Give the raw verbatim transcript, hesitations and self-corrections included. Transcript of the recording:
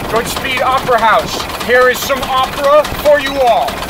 Goodspeed Opera House. Here is some opera for you all.